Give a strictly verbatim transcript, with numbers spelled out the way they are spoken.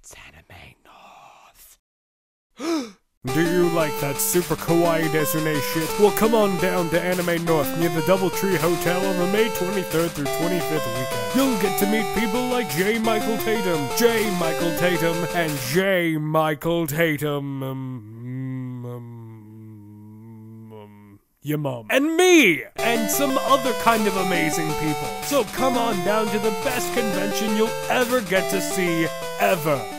It's Anime North. Do you like that super kawaii desune shit? Well, come on down to Anime North near the Doubletree Hotel on the May twenty-third through twenty-fifth weekend. You'll get to meet people like J.Michael Tatum, J.Michael Tatum, and J.Michael Tatum. Um, um, um, your mom. And me! And some other kind of amazing people. So come on down to the best convention you'll ever get to see, ever.